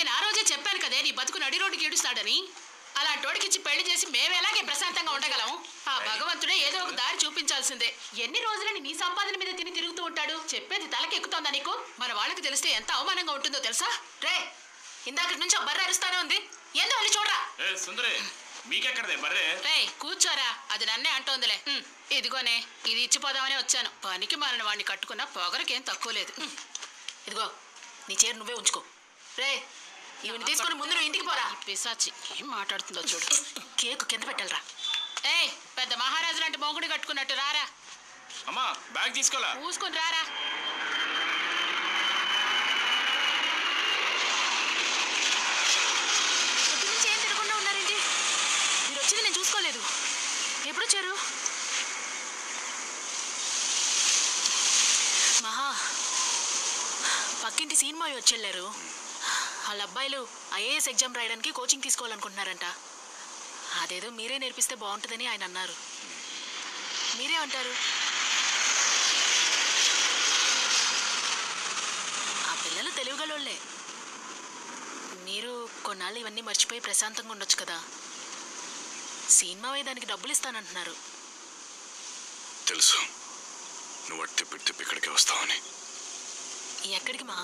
నేను ఆ రోజే చెప్పాను కదే నీ బతుకు నడి రోడ్డుకి ఈడుస్తాడని. అలాంటోడికిచ్చి పెళ్లి చేసి మేమెలాగే ప్రశాంతంగా ఉండగలం? ఆ భగవంతుడే ఏదో ఒక దారి చూపించాల్సిందే. ఎన్ని రోజులని నీ సంపాదన మీద తిరుగుతూ ఉంటాడు? చెప్పేది తలకెక్కుతోందా నీకు? మన వాళ్ళకి తెలిస్తే ఎంత అవమానంగా ఉంటుందో తెలుసా? రే, ఇందాక నుంచి ఆ బర్రె అరుస్తానే ఉంది. ఏందో వెళ్ళి చూడరా. మీకెక్కడదే బర్రె? రే కూర్చోరా, అది నన్నే అంటోందిలే. ఇదిగోనే, ఇది ఇచ్చిపోదామని వచ్చాను. పనికి మాలిన వాడిని కట్టుకున్నా పొగరకేం తక్కువ లేదు. ఇదిగో నీ చీర నువ్వే ఉంచుకో. రే, ఇవన్నీ తీసుకొని ముందు నువ్వు ఇంటికి పోరా. పిశాచి ఏం మాట్లాడుతుందో చూడు. కేకు కింద పెట్టాలరా. ఏయ్, పెద్ద మహారాజు లాంటి మొగుడు కట్టుకున్నట్టు రారా. అమ్మా బ్యాగ్ తీసుకోలా. పూసుకొని రారా. పొద్దు నుంచి ఏం తినకుండా ఉన్నారేంటి? మీరు వచ్చింది నేను చూసుకోలేదు. ఎప్పుడు వచ్చారు? మహా, పక్కింటి సినిమా వచ్చి వాళ్ళ అబ్బాయిలు ఐఏఎస్ ఎగ్జామ్ రాయడానికి కోచింగ్ తీసుకోవాలనుకుంటున్నారంట. అదేదో మీరే నేర్పిస్తే బాగుంటుందని ఆయన అన్నారు. మీరే అంటారు? ఆ పిల్లలు తెలివిగలోళ్ళే. మీరు కొన్నాళ్ళు ఇవన్నీ మర్చిపోయి ప్రశాంతంగా ఉండొచ్చు కదా. సినిమా దానికి డబ్బులు ఇస్తానంటున్నారు. తెలుసు నువ్వు తిప్పి ఇక్కడికి వస్తావని. ఎక్కడికి మా?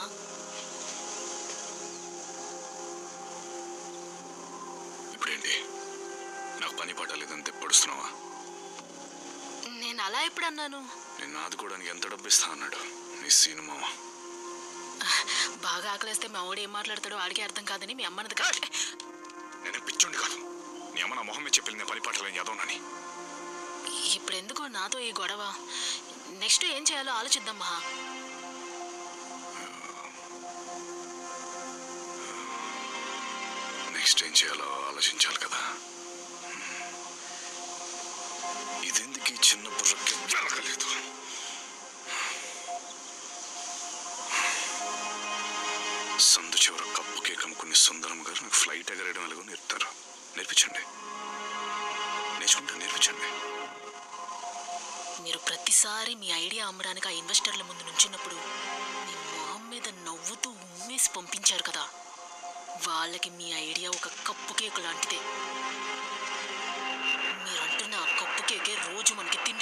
ఇప్పుడేంటి, నాకు పని పాట లేదని తెప్పడుస్తున్నావా? నేను అలా ఎప్పుడు అన్నాను? నేను ఆదుకోవడానికి ఎంత డబ్బు ఇస్తా అన్నాడు నీ సినిమా? బాగా ఆకలిస్తే మా వాడు ఏం మాట్లాడతాడో ఆడికే అర్థం కాదని మీ అమ్మనది కదా. నేనే పిచ్చోండి కాదు. నీ అమ్మ నా మొహం మీద చెప్పింది నేను పని పాటలేని యాదవనని. ఇప్పుడు ఎందుకో నాతో ఈ గొడవ? నెక్స్ట్ ఏం చేయాలో ఆలోచిద్దాం మహా. నెక్స్ట్ ఏం చేయాలో ఆలోచించాలి కదా. ఇదెందుకు ఈ చిన్న బుర్రకి వెలగలేదు? సందు చివర కప్పు కేక్ అమ్ముకునే సుందరం గారు నాకు ఫ్లైట్ ఎగరేయడం ఎలాగో నేర్పుతారు. నేర్పించండి. నేర్పించండి. మీరు ప్రతిసారి మీ ఐడియా అమ్మడానికి ఆ ఇన్వెస్టర్ల ముందు నుంచున్నప్పుడు మీ మొహం మీద నవ్వుతూ ఉమ్మేసి పంపించారు కదా. వాళ్ళకి మీ ఐడియా ఒక కప్పు కేకు లాంటిదే. మీరంటున్న ఆ కప్పు కేకే రోజు మనకి